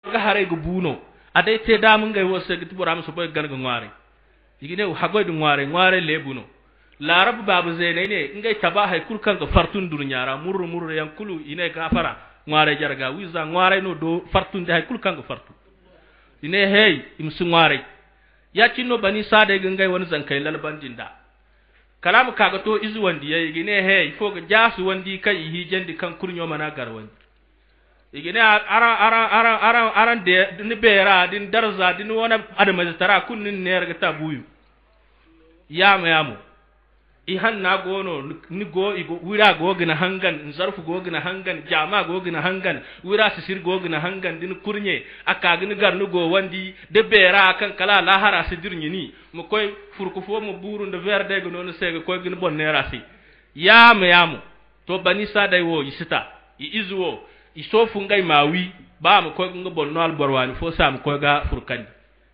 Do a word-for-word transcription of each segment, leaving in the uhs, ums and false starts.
ga hare go buno ade te da mun ga wose giti boram so boy gan go ngware igine hagoy du ngware ngware le buno larab babu zene ne ngai taba hay kurkan go fartun dur nyara murru murru yankulu ine ka fara ngware jarga wiza ngware no do fartun de hay kurkan go fartu ine hey imsu ngware ya cinno bani sade ga ngai woni zankai lalban jinda kalam kaga to izu wandi yayi gine hey fo ga jasu wandi kai hi jandi kan kurnyo mana garwan igine ara ara ara ara ara de ni bera din darza din wona adama tara kunnin ne ga tabuyu yama yamu i hanna gono ni go igo wira go gina hangan zarfu go gina hangan jama go gina hangan wira sisir go gina hangan din kurnye aka gini garnu go wandi de bera kan kala lahara sidirnyi ni mo koy furku fo mo burun de verde go non sege koy gini bonnera si yama yamu to bani sadai wo yisita i izuwo isofu ngai mawi ba mu ko ngo bonno al borwani fo sam ko ga furkandi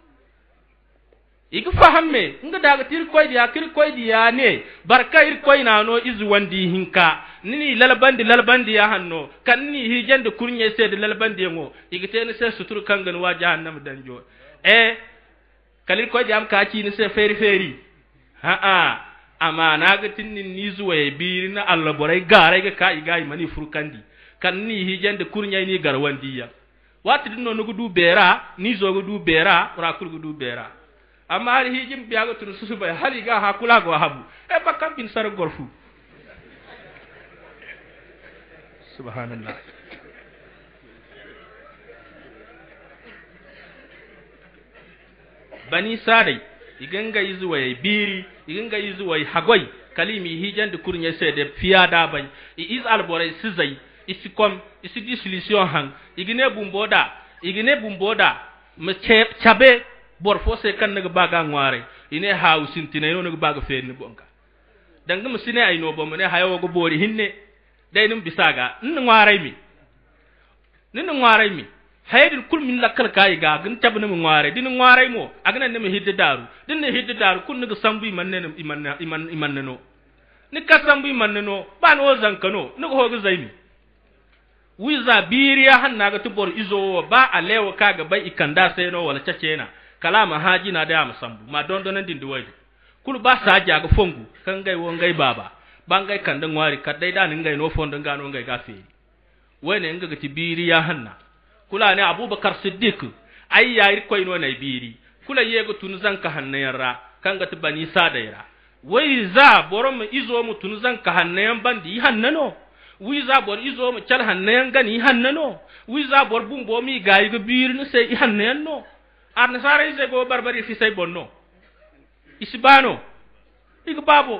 igi fahamme nga daga tir koy dia kir koy dia ne barka ir koy na no izu wandi hinka nini lalbandi lalbandi ya hanno kan ni hijande kurnye sed lalbandi ngo igi tene se sutur kangan wa jahannam danjo e kalir koy diam ka ci ni se feri feri ha a amana ga tinni nizu way birina Allah boray garay ga ka igai mani furkandi kan ni hijande kurnya ni garwandiya wati dinno no gudu bera ni zo gudu bera ora kur gudu bera amma hal hijim biago tun susuba hali ga hakula go habu e bakam bin sar gorfu subhanallah bani sadai iganga yizuwa biri iganga yizuwa hagoi kalimi hijande kurnya sede fiada ban iz alboray sizai isikom isi dissolution hang igine bumboda igine bumboda me chabe bor fose kan naga baga ngware ine hausin tinay no baga fenni bonka danga musine ay no bomne hayo go bori hinne daynum bisaga nin ngware mi nin ngware mi haydin kul min lakkal kay ga gin tabna mi ngware din ngware mo agna ne mi hidda daru din ne hidda daru kun naga sambu manne iman iman iman no ni kasambu iman no ban o zankano ni go go zaymi wiza biriya hannaga tubor izo ba alewa kaga bai ikanda sai no wala cacena kalama haji na da musambu ma dondonan din duwaje kul ba saja ga fongu kan gai won gai baba bangai kandan wari kadai da nin gai no fondon gano gai gafe wene nga gati biriya hanna kula ne abubakar siddiq ai yayi koy no nay biri kula yego tun zanka hannayara kan gati bani sadaira wai za borom izo mu tun zanka hannayan bandi hannano wiza bor izo mo chal hanne ngani hannano wiza bor bumbo mi gayi go bir no sey hanneno arna sare se go barbari fi sey bonno isbano igbabo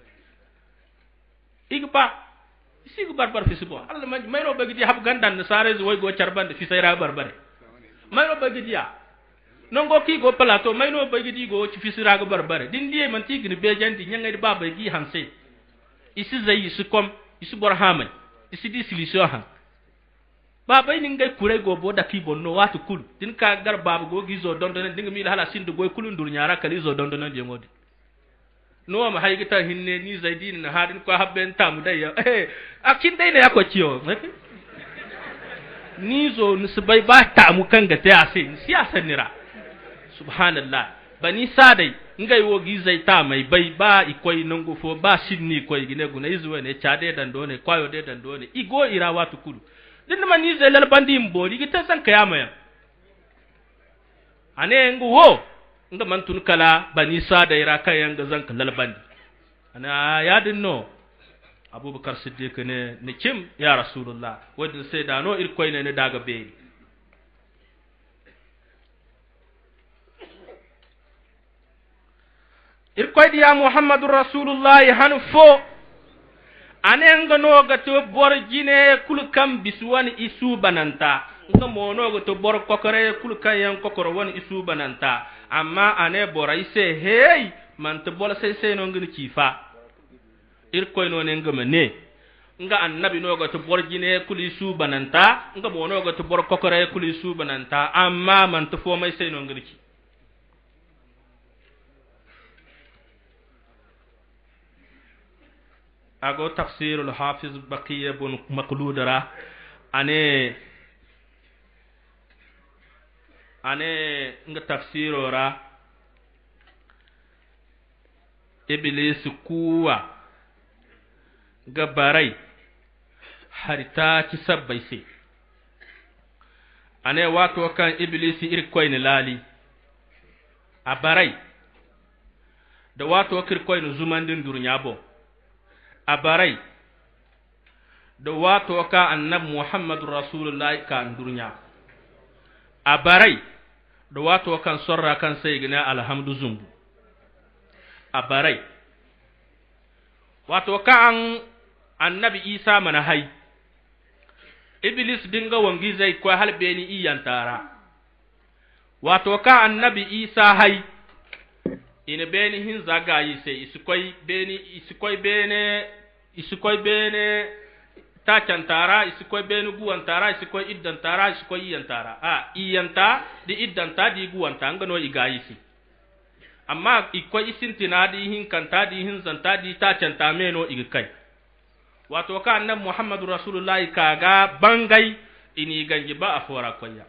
igba isigo barbar fi sibo Allah man mayro bagidi hab gandan sare zo way go charbande fi sey ra barbare mayro bagidi ya nongo ki go plateau mayno bagidi go ci fi sira go barbare dindiye man tigni bejandi nyangay baba gi hanse isi zayi su kom isi borhaman isi di silisho han baba ni ngay kure go bo daki bonno watu kul din ka gar baba go gizo dondon dinga mi hala sindu go kulun dur nyaara kali zo dondon de ngodi no ma haygita hinne ni zaidin na hadin ko habben tam dayya eh akin dai ne yako ciyo ni zo nisbai ba ta mu kan ga ta ase siyasa nira subhanallah bani sadai ngai wogi zaita mai bai ba ikoi nango fo ba sinni koi gine guna izuwe ne chade dan done kwayo de dan done igo ira watu kudu din man ni zelal bandi mbodi gita san kayama ya ane ngu ho nga man tun kala bani sadai ra kayan ga zan kalal bandi ana ya dinno abubakar siddiq ne ne kim ya rasulullah wadin sai da no ir koi ne ne daga be irkoy diya muhammadur rasulullah hanfo anenga no gato borjine kulkam biswani isu bananta nga mono gato bor kokore kulkan yan kokoro woni isu bananta amma ane boray se hey man to bol se se no ngini kifa irkoy no ne ngama ne nga annabi no gato borjine kuli isu bananta nga mono gato bor kokore kuli isu bananta amma man to fo may se no ngini ki ago tafsir al hafiz baqiya bun maqludara ane ane nga tafsirora iblis kuwa ga barai harita ki sabbai sai ane wato kan iblis irkoy ni lali a barai da wato kirkoy ni zumandin durnya bo a barai da wato ka annab muhammadur rasulullah kan durnya a barai da wato kan sorra kan sai gina alhamdu zumbu a barai wato kan annabi isa mana hai iblis dinga wangi zai ko halbeni iyantara wato ka annabi isa hai ina beni hin zagayi sai iskoi beni iskoi bene iskoi bene ta cantara iskoi beni guantara iskoi iddantara iskoi iyantara a iyanta di iddanta di guanta ngano igayi si amma ikoi isintina di hin kanta di hin zanta di ta canta meno igikai wato ka annabi muhammadu rasulullahi kaga bangai ini ganji ba afora koya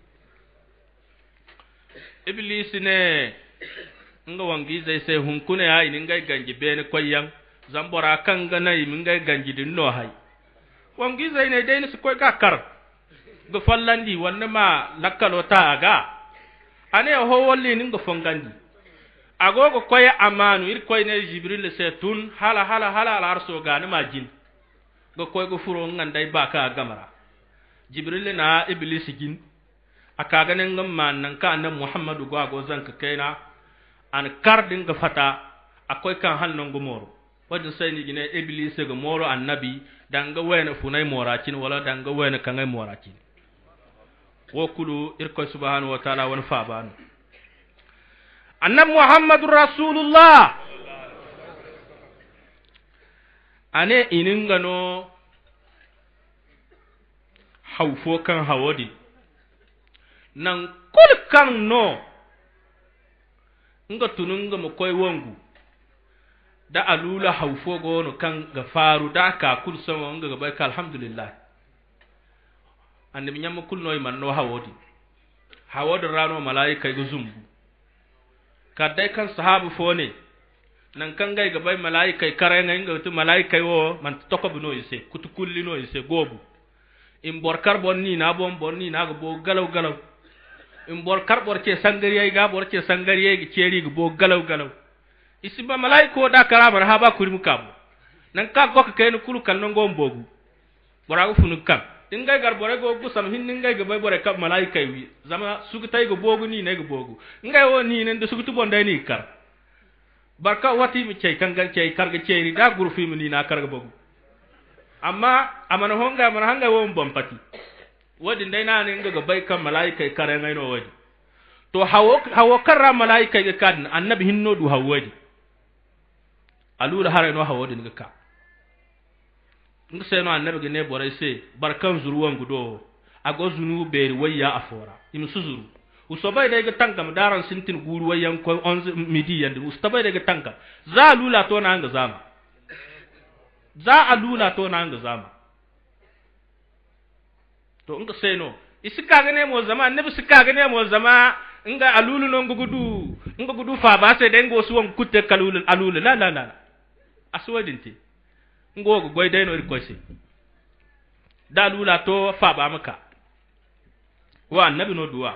iblis ne nga wangi zai sai hunkune ha ini ngai ganji bene koyan zambora kanga na yi ngai ganji din no hay wangi zai ne dai su koy ka kar go fallandi wanne ma lakkalo ta aga ane ho wolli ni ngo fongandi agogo koy amanu ir koy ne jibril se tun hala hala hala al arso ga ne majin go koy go furo ngandai baka gamara jibril na iblis gin aka ganin ngam nan ka annabi muhammadu go go zanka kaina an kardin ga fata akoy kan hannon go moro wadin sai ni gine iblis ga moro annabi danga wayna funai moracin wala danga wayna kangai moracin wo kulu irko subhanahu wa ta'ala wan fabanu annabi muhammadu rasulullah ane iningano hawfo kan hawodi nan kul kan no nga tununga mo koy wongu da alula hawfo gono kan ga faru da ka kul sama nga ga bay alhamdulillah ande nyam kul noy man no hawodi hawodi rano malaika go zumbu kadai kan sahabu fone nan kan ga bay malaika kare nga nga tu malaika wo man tokobu no yise kutu kulli no yise gobu im bor karbon ni na bom bor ni na go bo galaw galaw im bor karbor ce sangariye ga bor ce sangariye gi ceri go bo galaw galaw isiba malaiko da karama ha ba kurimu kam nan ka go ka kayno kulu kan no ngom bogu bora go funu kam ingay gar bore go gusam hin ingay go bay bore kam malaika wi zama sugu tay go bogu ni ne go bogu ingay wo ni ne sugu tu bonday ni kar barka wati mi cey kan gan cey karga ceyri da guru fi mi ni na karga bogu amma amana honga amana hanga wo bompati wadi ndai na ne ngaga bay kam malaika kare ngay no wadi to hawo hawo karra malaika ga kan annabi hinno du hawadi alura hare no hawodi nga ka nga seno annabi ga ne boray se barkan zuruwan gudo ago zunu beri wayya afora im suzuru usobay dai ga tankam daran sintin guru wayan ko onze midi yande ustabay dai ga tankam za lula to na nga zama za alula to na nga zama to nga seno isika ga ne mo zama annabi sika ga ne mo zama nga alulu no ngugudu ngugudu fa ba se den go suwon kutte kalulu alulu la la la aswadinti ngo go goy dai no ko se dalula to fa ba maka wa annabi no duwa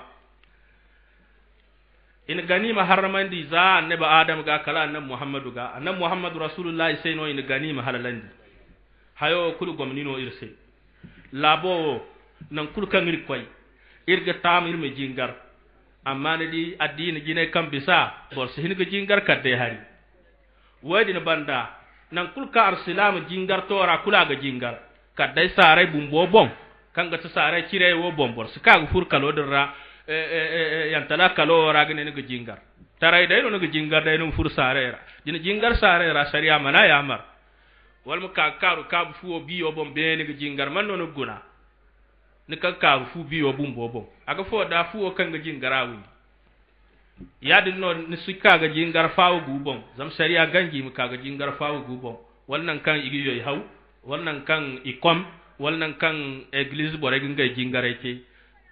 in ganima haramandi za annabi adam ga kala annabi muhammadu ga annabi muhammadu rasulullahi sai no in ganima halalandi hayo kulu gomnino irse labo nan kul kan ri koy irga tamir me jingar amma ne di addini gine kam bisa bor se hinga jingar kadde hari wadi na banda nan kul ka arsilam jingar tora kula ga jingar kadde sare bumbo bon kanga ta sare cire wo bon bor se ka fur kalo dira e e yantala kalo ra ga ne ga jingar tarai dai no ga jingar dai no fur sare ra dina jingar sare ra sharia mana ya mar wal mu ka karu ka fu biyo bon be ne ga jingar man no guna ni kan ka fu biyo bumbo bon aga fo da fu o kan ga jingarawi yadin no ni sika ga jingar faawu gubon zam sharia ganji mu ka ga jingar faawu gubon wannan kan igi yoy haw wannan kan ikom wannan kan église bore gi ngay jingare ci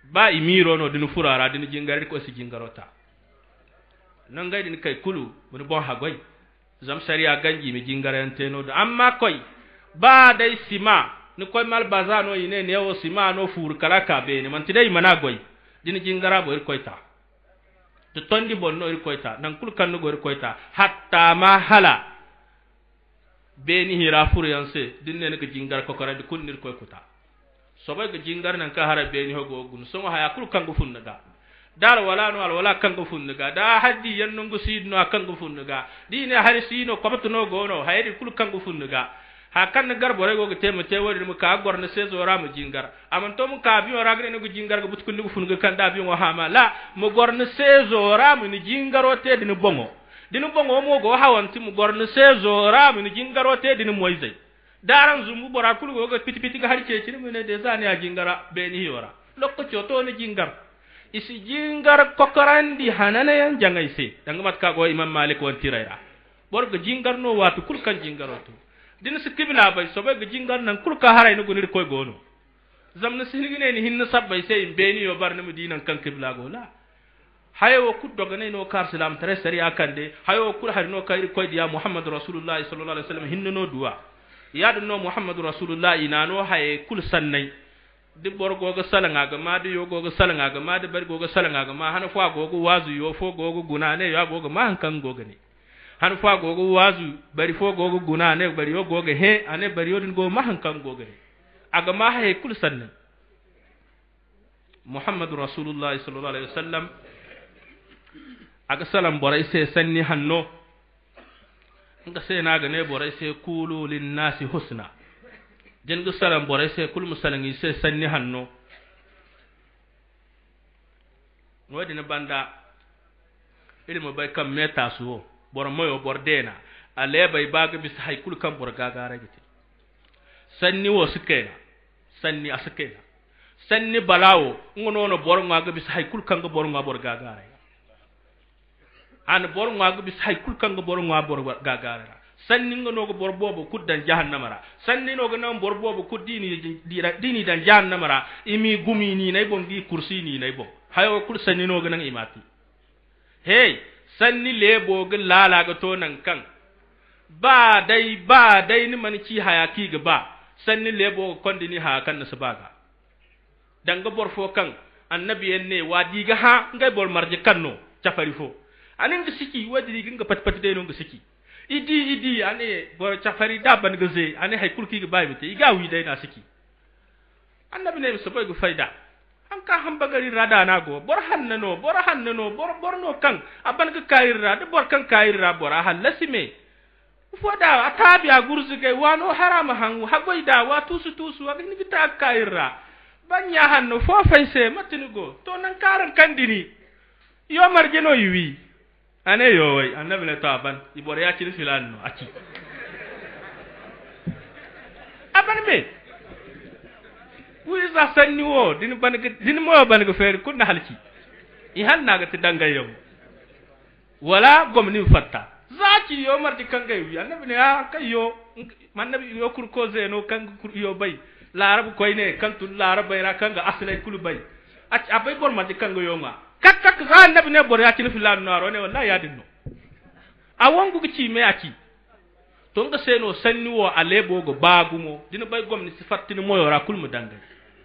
ba imiro no dinu furara dinu jingari ko si jingarota nan ga din kai kulu mun bon hagoy zam sharia ganji mi jingarante no amma koy ba dai sima ni koy mal bazano ine ne o sima no fur kala ka be ni man tidai mana goy dinu jingara bo ir koyta to tondi bonno ir koyta nan kul kan no go ir koyta hatta ma hala be ni hira fur yanse dinne ne ko jingar ko kora di kunnir koy kuta soba ga jingar nan ka hara be ni hogo gun so haya kul kan go funnaga dar wala no al wala kan go funnaga da haddi yanno go sidno kan go funnaga dine hari sino ko batno go no haydi kul kan go funnaga ha kan gar bore go tema te wori mu ka gorna sezo ra mu jingar amon to mu ka bi ora gre no go jingar go butkul go funnaga kan da bi mo hama la mu gorna sezo ra mu ni jingaro te dinu bongo dinu bongo mo go hawanti mu gorna sezo ra mu ni jingaro te dinu moizai daran zumbu bora kul go piti piti ga har ce ci mu ne de zani a jingara be ni yora lokko to ni jingar isi jingar kokorandi hanana yan jangay se danga mat ka go imam malik won tirayra bor go jingar no watu kul kan jingaroto din su kibla bay so bay go jingar nan kul ka haray no gonir koy gono zamna sinigine ni hinna sabbay se be ni yo barna medinan kan kibla go la hayo ku dogane no kar salam tare sari akande hayo kul har no kayri koy dia muhammad rasulullah sallallahu alaihi wasallam hinna no duwa yadu no muhammad rasulullah inano haye kul sannay di bor gogo salanga ga ma di yo gogo salanga ga ma di bar gogo salanga ga ma hanu fa gogo wazu yo fo gogo gunane yo gogo ma hankan gogo ni hanu fa gogo wazu bari fo gogo gunane bari yo gogo he ane bari yo din go ma hankan gogo ni aga ma haye kul sannay muhammad rasulullah sallallahu alaihi wasallam aga salam boray se sanni hanno nga se naga ne boray se kulu lin nasi husna jengu salam boray se kul musalangi se sanni hanno wadi na banda ilmu bay kam meta suwo bor moyo bor dena ale bay baga bis hay kul kam bor gagara gite sanni wo sukena sanni asukena sanni balawo ngono no bor ngaga bis hay kul kam bor ngaga bor gagara an bor ngaga bis hay kul kanga bor ngaga bor gagara sanni ngono go bor bobo kuddan jahannamara sanni no go nam bor bobo kuddini dini dan jahannamara imi gumi ni nay bon di kursi ni nay bon hayo kul sanni no go nan imati hey sanni lebo go lala go to nan kan ba dai ba dai ni man ci hayaki ga ba sanni lebo kondini ha kan na sabaga danga bor fo kan annabi en ne wadi ga ha ngay bor marje kanno cafari fo anin ga siki wadi ga pat pat de no ga siki idi idi ane bor chafari daban ga ze ane hay kulki ga bayi te iga wi dai na siki annabi ne so boy go fayda an ka hamba gari rada na go bor hannano bor hannano bor bor no kan aban ga kayira de bor kan kayira bor ha lasime foda atabi a gurzu ga wano harama hangu hagoy da wa tusu tusu wa ni bita kayira banya hanno fo fayse matini go to nan karan kandini yo marje no yiwi ane yo way annabi ne taban ibor ya ci filan no aki aban me wi za sanni wo din ban din mo ban go fer kun halci i hanna ga tidanga yam wala gomni fatta zaki yo marti kangay wi annabi ne ya kayo man nabi yo kur ko zeno kang kur yo bay la arab koy ne kantu la arab bayra kanga aslay kulu bay ac abay bor marti kango yo ma kak kak ga nabi ne bor ya ci filan no ne wallahi ya dinno awon gu ci me aki to nga seno sanni wo alebo go bagumo dina bay gomni sifatini moyora kul mu dangay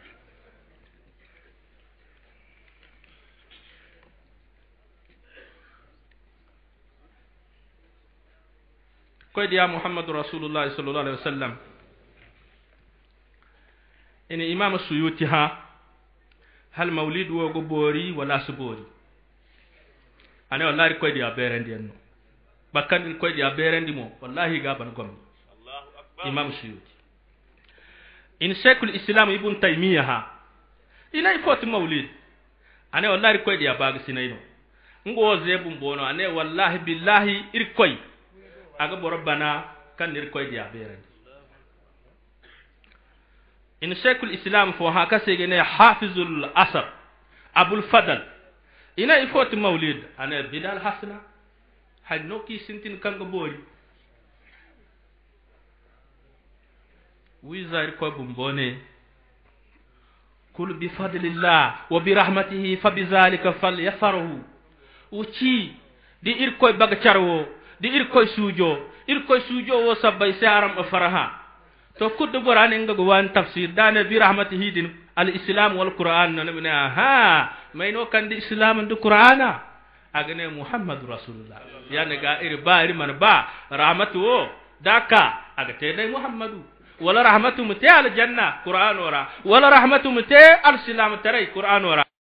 koy dia muhammad rasulullah sallallahu alaihi wasallam ene imam suyuti ha hal maulid wo go bori wala subori ane wallahi koy dia berendi en bakkan koy dia berendi mo wallahi ga ban gom Allahu akbar imam suyuti in shaykhul islam ibn taymiyah ha ina ifoti maulid ane wallahi koy dia bag sinayno ngo zebum bono ane wallahi billahi ir koy aga borobana kan ir koy dia berendi in shaykhul islam fo ha kasegene hafizul asr abul fadl ina ifoti maulid ane bidal hasna hay noki sintin kanga bori wizar ko bumbone kul bi fadlillah wa bi rahmatihi fa bi zalika falyafrahu uci di irkoy baga charwo di irkoy sujo irkoy sujo wo sabbay saram faraha to kuddu borane ngago wan tafsir dana bi rahmatihi din al islam wal qur'an no ne ha mayno kandi islam du qur'ana agane muhammad rasulullah yani ga ir ba ir man ba rahmatu daka agate dai muhammadu wala rahmatu mutai al janna qur'an wara wala rahmatu mutai al islam tarai qur'an wara